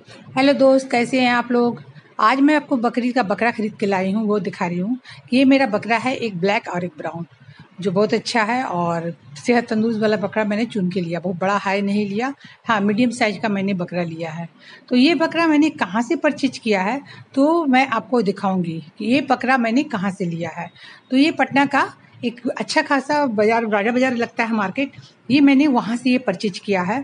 Hello दोस्त, कैसे हैं आप लोग। आज मैं आपको बकरी का बकरा खरीद के लाई हूँ, वो दिखा रही हूँ कि ये मेरा बकरा है, एक ब्लैक और एक ब्राउन, जो बहुत अच्छा है। और सेहत तंदुरुस्त वाला बकरा मैंने चुन के लिया, बहुत बड़ा हाई नहीं लिया। हाँ, मीडियम साइज का मैंने बकरा लिया है। तो ये बकरा मैंने कहाँ से परचेज किया है तो मैं आपको दिखाऊंगी कि ये बकरा मैंने कहाँ से लिया है। तो ये पटना का एक अच्छा खासा बाजार, राजा बाजार लगता है मार्केट, ये मैंने वहाँ से ये परचेज किया है।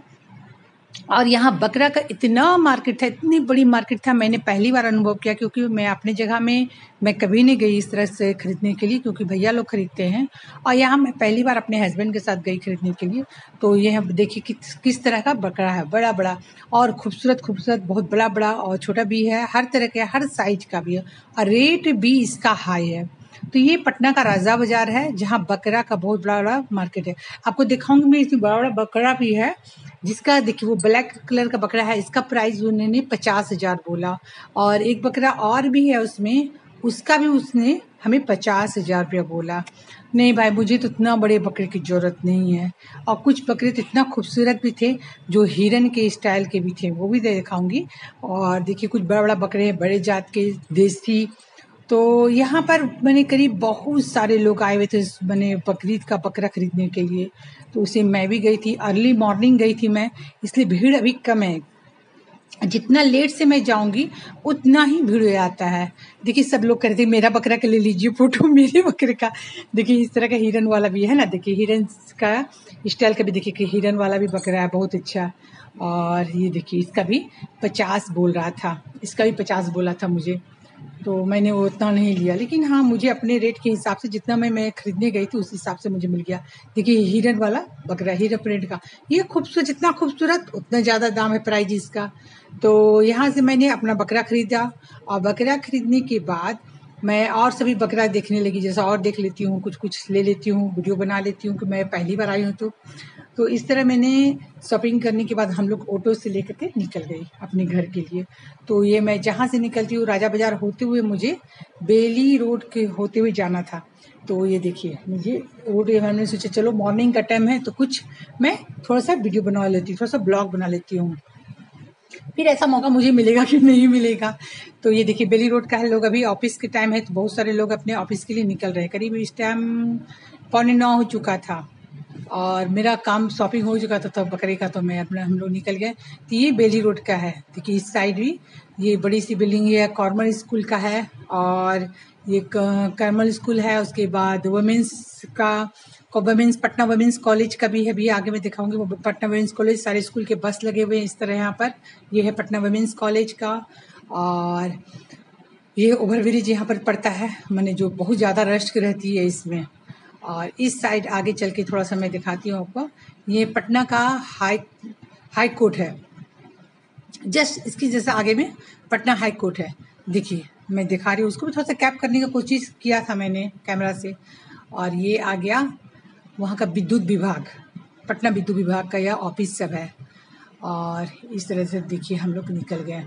और यहाँ बकरा का इतना मार्केट था, इतनी बड़ी मार्केट था, मैंने पहली बार अनुभव किया, क्योंकि मैं अपने जगह में मैं कभी नहीं गई इस तरह से खरीदने के लिए, क्योंकि भैया लोग खरीदते हैं। और यहाँ मैं पहली बार अपने हस्बैंड के साथ गई खरीदने के लिए। तो ये देखिए किस तरह का बकरा है, बड़ा बड़ा और खूबसूरत खूबसूरत, बहुत बड़ा बड़ा और छोटा भी है, हर तरह के, हर साइज का भी है। और रेट भी इसका हाई है। तो ये पटना का राजा बाजार है, जहाँ बकरा का बहुत बड़ा बड़ा मार्केट है। आपको दिखाऊंगी मैं, इसमें बड़ा बड़ा बकरा भी है, जिसका देखिए वो ब्लैक कलर का बकरा है, इसका प्राइस उन्होंने 50,000 बोला। और एक बकरा और भी है उसमें, उसका भी उसने हमें 50,000 रुपया बोला। नहीं भाई, मुझे तो इतना बड़े बकरे की जरूरत नहीं है। और कुछ बकरे तो इतना खूबसूरत भी थे, जो हिरन के स्टाइल के भी थे, वो भी दिखाऊंगी। और देखिए कुछ बड़ा बड़ा बकरे हैं, बड़े जात के, देसी। तो यहाँ पर मैंने करीब बहुत सारे लोग आए हुए थे मैंने बकरीद का बकरा खरीदने के लिए। तो उसे मैं भी गई थी, अर्ली मॉर्निंग गई थी मैं, इसलिए भीड़ अभी कम है। जितना लेट से मैं जाऊंगी उतना ही भीड़ हो जाता है। देखिए सब लोग कहते हैं मेरा बकरा के ले लीजिए फोटो, मेरे बकरे का। देखिए इस तरह का हिरन वाला भी है ना, देखिए हिरन का स्टाइल का भी, देखिए कि हिरन वाला भी बकरा है, बहुत अच्छा। और ये देखिए इसका भी 50 बोल रहा था, इसका भी 50 बोला था मुझे। तो मैंने वो उतना नहीं लिया, लेकिन हाँ मुझे अपने रेट के हिसाब से, जितना मैं खरीदने गई थी उस हिसाब से मुझे मिल गया। देखिए हिरन वाला बकरा, हिरन प्रिंट का, ये खूबसूरत, जितना खूबसूरत उतना ज़्यादा दाम है प्राइस इसका। तो यहाँ से मैंने अपना बकरा खरीदा। और बकरा खरीदने के बाद मैं और सभी बकरा देखने लगी, जैसा और देख लेती हूँ, कुछ कुछ ले लेती हूँ, वीडियो बना लेती हूँ कि मैं पहली बार आई हूँ। तो इस तरह मैंने शॉपिंग करने के बाद हम लोग ऑटो से लेकर के निकल गए अपने घर के लिए। तो ये मैं जहाँ से निकलती हूँ, राजा बाजार होते हुए मुझे बेली रोड के होते हुए जाना था। तो ये देखिए मुझे रोड, हमने सोचा चलो मॉर्निंग का टाइम है तो कुछ मैं थोड़ा सा वीडियो बना लेती हूँ, थोड़ा सा ब्लॉग बना लेती हूँ, फिर ऐसा मौका मुझे मिलेगा कि नहीं मिलेगा। तो ये देखिए बेली रोड का है, लोग अभी ऑफिस के टाइम है तो बहुत सारे लोग अपने ऑफिस के लिए निकल रहे हैं। करीब इस टाइम 8:45 हो चुका था और मेरा काम शॉपिंग हो चुका था तब बकरे का, तो मैं अपना, हम लोग निकल गए। तो ये बेली रोड का है, देखिए इस साइड भी ये बड़ी सी बिल्डिंग है, कॉर्मल स्कूल का है। और ये कॉर्मल स्कूल है, उसके बाद वुमेन्स का, वुमेन्स, पटना वुमेन्स कॉलेज का भी है, भी आगे मैं दिखाऊंगी। वो पटना वुमेन्स कॉलेज, सारे स्कूल के बस लगे हुए हैं इस तरह यहाँ पर। ये है पटना वुमेन्स कॉलेज का। और ये ओवरब्रिज यहाँ पर पड़ता है, मैंने जो बहुत ज़्यादा रश रहती है इसमें। और इस साइड आगे चल के थोड़ा सा मैं दिखाती हूँ आपको, ये पटना का हाई कोर्ट है, जस्ट इसकी जैसे आगे में पटना हाई कोर्ट है। देखिए मैं दिखा रही हूँ, उसको भी थोड़ा सा कैप करने का कोशिश किया था मैंने कैमरा से। और ये आ गया वहाँ का विद्युत विभाग, पटना विद्युत विभाग का यह ऑफिस सब है। और इस तरह से देखिए हम लोग निकल गए।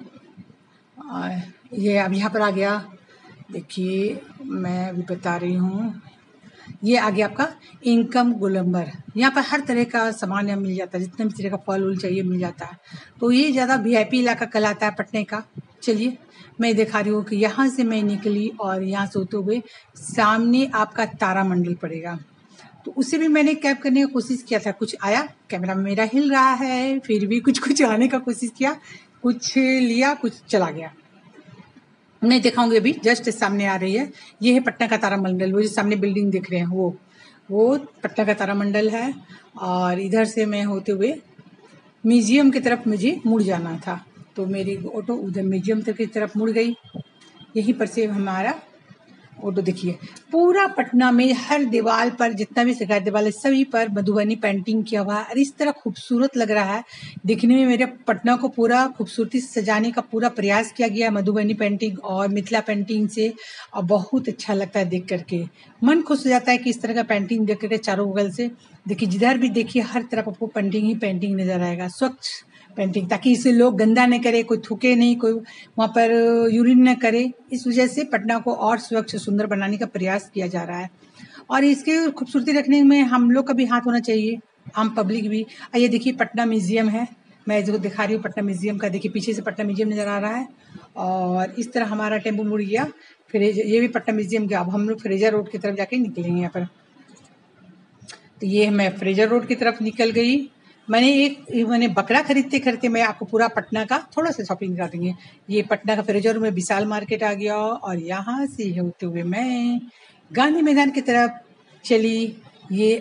और ये अब यहाँ पर आ गया, देखिए मैं अभी बता रही हूँ, ये आ गया आपका इनकम गोलंबर। यहाँ पर हर तरह का सामान यहाँ मिल जाता है, जितने भी तरह का फल उल चाहिए मिल जाता है। तो ये ज़्यादा वीआईपी इलाका कहलाता है पटने का। चलिए मैं दिखा रही हूँ कि यहाँ से मैं निकली और यहाँ से होते हुए सामने आपका तारामंडल पड़ेगा। तो उसे भी मैंने कैप करने का कोशिश किया था, कुछ आया, कैमरा मेरा हिल रहा है, फिर भी कुछ कुछ आने का कोशिश किया, कुछ लिया, कुछ चला गया। नहीं दिखाऊंगी, अभी जस्ट सामने आ रही है, ये है पटना का तारामंडल, वो जो सामने बिल्डिंग दिख रहे हैं वो पटना का तारामंडल है। और इधर से मैं होते हुए म्यूजियम की तरफ मुझे मुड़ जाना था, तो मेरी ऑटो उधर म्यूजियम तक की तरफ मुड़ गई। यहीं पर से हमारा ऑटो, देखिए पूरा पटना में हर दीवार पर, जितना भी सरकारी दीवार है सभी पर मधुबनी पेंटिंग किया हुआ है, और इस तरह खूबसूरत लग रहा है दिखने में। मेरे पटना को पूरा खूबसूरती से सजाने का पूरा प्रयास किया गया है मधुबनी पेंटिंग और मिथिला पेंटिंग से। और बहुत अच्छा लगता है देख करके, मन खुश हो जाता है कि इस तरह का पेंटिंग देख करके चारों बगल से। देखिए जिधर भी देखिए हर तरफ आपको पेंटिंग ही पेंटिंग नजर आएगा, स्वच्छ पेंटिंग, ताकि इसे लोग गंदा न करे, कोई थूके नहीं, कोई वहाँ पर यूरिन न करे। इस वजह से पटना को और स्वच्छ सुंदर बनाने का प्रयास किया जा रहा है। और इसके खूबसूरती रखने में हम लोग का भी हाथ होना चाहिए, आम पब्लिक भी। ये देखिए पटना म्यूजियम है, मैं जो दिखा रही हूँ पटना म्यूजियम का, देखिए पीछे से पटना म्यूजियम नजर आ रहा है और इस तरह हमारा टेम्पो मुड़ गया। फिर ये भी पटना म्यूजियम गया। अब हम लोग फ्रेजर रोड की तरफ जाके निकलेंगे यहाँ पर। तो ये मैं फ्रेजर रोड की तरफ निकल गई। मैंने बकरा खरीदते खरीदते मैं आपको पूरा पटना का थोड़ा सा शॉपिंग करा देंगे। ये पटना का फ्रेजर में विशाल मार्केट आ गया और यहाँ से होते हुए मैं गांधी मैदान की तरफ चली। ये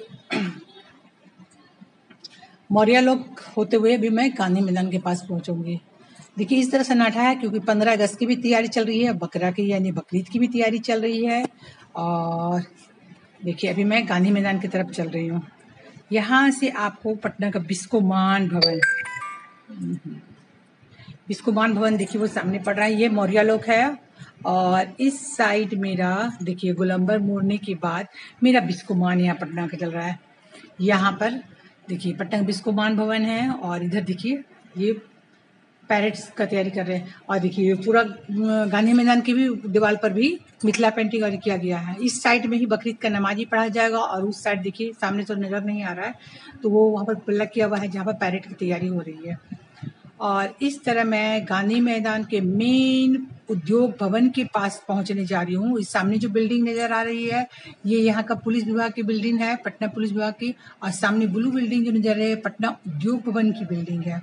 मौर्य लोग होते हुए भी मैं गांधी मैदान के पास पहुंचूंगी। देखिए इस तरह सन्नाटा है क्योंकि 15 अगस्त की भी तैयारी चल रही है, बकरा की यानी बकरीद की भी तैयारी चल रही है। और देखिए अभी मैं गांधी मैदान की तरफ चल रही हूँ। यहाँ से आपको पटना का बिस्कोमान भवन देखिए वो सामने पड़ रहा है। ये मौर्य लोक है और इस साइड मेरा देखिए गोलंबर मोड़ने के बाद मेरा बिस्कोमान यहाँ पटना का चल रहा है। यहाँ पर देखिए पटना बिस्कोमान भवन है और इधर देखिए ये पैरेट्स का तैयारी कर रहे हैं। और देखिए पूरा गांधी मैदान की भी दीवार पर भी मिथिला पेंटिंग और किया गया है। इस साइड में ही बकरीद का नमाज ही पढ़ा जाएगा और उस साइड देखिए सामने तो नजर नहीं आ रहा है, तो वो वहाँ पर प्लग किया हुआ है जहाँ पर पैरेट की तैयारी हो रही है। और इस तरह मैं गांधी मैदान के मेन उद्योग भवन के पास पहुंचने जा रही हूँ। इस सामने जो बिल्डिंग नजर आ रही है ये यहाँ का पुलिस विभाग की बिल्डिंग है, पटना पुलिस विभाग की। और सामने ब्लू बिल्डिंग जो नजर आ रही है पटना उद्योग भवन की बिल्डिंग है।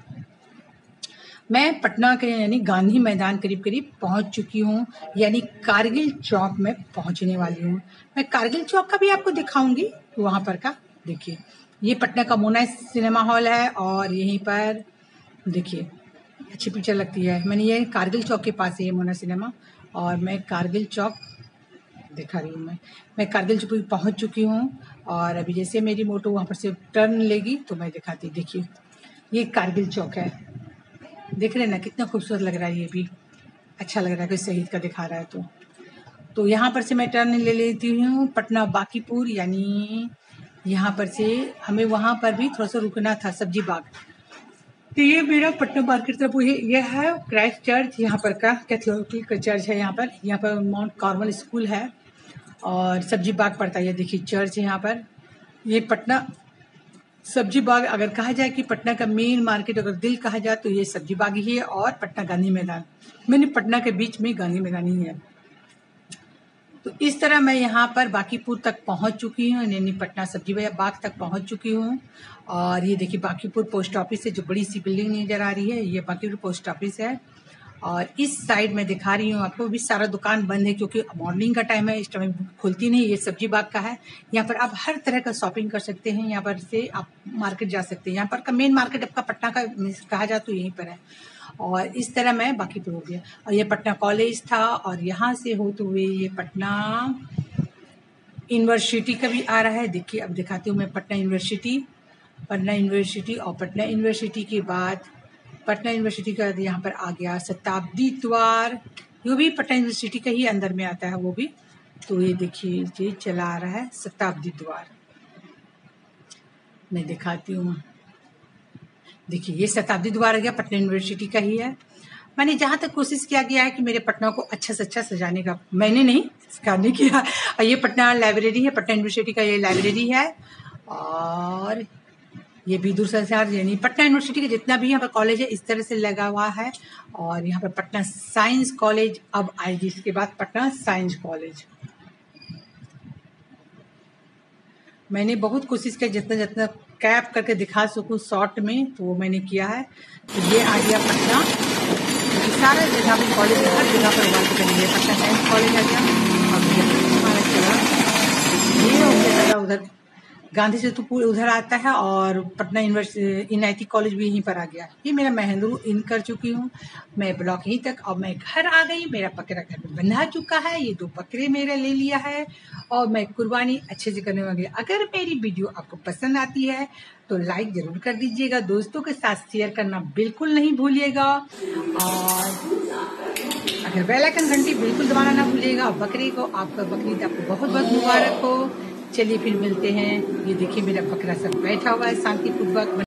मैं पटना के यानी गांधी मैदान करीब करीब पहुंच चुकी हूँ, यानी कारगिल चौक में पहुंचने वाली हूँ। मैं कारगिल चौक का भी आपको दिखाऊंगी वहां पर का। देखिए ये पटना का मोना सिनेमा हॉल है और यहीं पर देखिए अच्छी पिक्चर लगती है। मैंने ये कारगिल चौक के पास है ये मोना सिनेमा और मैं कारगिल चौक दिखा रही हूँ। मैं कारगिल चौक पहुंच चुकी हूँ और अभी जैसे मेरी मोटो वहां पर से टर्न लेगी तो मैं दिखाती। देखिए ये कारगिल चौक है, देख रहे हैं ना कितना खूबसूरत लग रहा है। ये भी अच्छा लग रहा है, कोई शहीद का दिखा रहा है। तो यहाँ पर से मैं टर्न ले लेती हूँ पटना बाकीपुर, यानी यहाँ पर से हमें वहां पर भी थोड़ा सा रुकना था सब्जी बाग। तो ये मेरा पटना मार्केट तरफ ये है क्राइस्ट चर्च, यहाँ पर का कैथोलिक चर्च है। यहाँ पर माउंट कार्मल स्कूल है और सब्जी बाग पड़ता है। ये देखिए चर्च है यहाँ पर। ये पटना सब्जी बाग अगर कहा जाए कि पटना का मेन मार्केट अगर दिल कहा जाए तो ये सब्जी बाग ही है और पटना गांधी मैदान। मैंने पटना के बीच में गांधी मैदान ही है। तो इस तरह मैं यहाँ पर बाकीपुर तक पहुंच चुकी हूँ, यानी पटना सब्जी बाग तक पहुंच चुकी हूँ। और ये देखिए बाकीपुर पोस्ट ऑफिस है, जो बड़ी सी बिल्डिंग नजर आ रही है ये बाकीपुर पोस्ट ऑफिस है। और इस साइड में दिखा रही हूँ आपको भी सारा दुकान बंद है क्योंकि मॉर्निंग का टाइम है, इस टाइम खुलती नहीं। ये सब्जी बाग का है, यहाँ पर आप हर तरह का शॉपिंग कर सकते हैं। यहाँ पर से आप मार्केट जा सकते हैं। यहाँ पर का मेन मार्केट आपका पटना का कहा जाए तो यहीं पर है। और इस तरह मैं बाकीपुर हो गया और ये पटना कॉलेज था और यहाँ से होते हुए ये पटना यूनिवर्सिटी का भी आ रहा है। देखिए अब दिखाती हूँ मैं पटना यूनिवर्सिटी और पटना यूनिवर्सिटी के बाद पटना यूनिवर्सिटी का यहाँ पर आ गया शताब्दी द्वार। ये भी पटना यूनिवर्सिटी का ही अंदर में आता है वो भी। तो ये देखिए ये चला आ रहा है शताब्दी द्वार, मैं दिखाती हूँ। देखिए ये शताब्दी द्वार आ गया, पटना यूनिवर्सिटी का ही है। मैंने जहाँ तक कोशिश किया गया है कि मेरे पटना को अच्छा से अच्छा सजाने का, मैंने नहीं करने किया। और ये पटना लाइब्रेरी है, पटना यूनिवर्सिटी का ये लाइब्रेरी है। और ये भी दूर संसार यानी पटना यूनिवर्सिटी का जितना भी यहाँ पर कॉलेज है इस तरह से लगा हुआ है। और यहाँ पर पटना साइंस कॉलेज अब आएगी, इसके बाद पटना साइंस कॉलेज। मैंने बहुत कोशिश की जितना जितना कैप करके दिखा सकूं शॉर्ट में, तो वो मैंने किया है। तो ये आ गया पटना, सारा जगह पर कॉलेज हर जगह पर बात करेंगे। पटना साइंस कॉलेज आ गया। अब हमारा चला ये हो गया उधर गांधी सेतु उधर आता है और पटना यूनिवर्सिटी इनायती कॉलेज भी यहीं पर आ गया। ये मेरा महंदरू इन कर चुकी हूँ मैं ब्लॉक यहीं तक। और मैं घर आ गई, मेरा बकरा घर में बंधा चुका है। ये 2 बकरे मेरा ले लिया है और मैं कुर्बानी अच्छे से करने वाली। अगर मेरी वीडियो आपको पसंद आती है तो लाइक जरूर कर दीजिएगा, दोस्तों के साथ शेयर करना बिल्कुल नहीं भूलिएगा और अगर बेल आइकन घंटी बिल्कुल दबाना ना भूलिएगा। बकरी को आपका बकरीद आपको बहुत बहुत मुबारक हो। चलिए फिर मिलते हैं। ये देखिए मेरा बकरा सब बैठा हुआ है शांतिपूर्वक।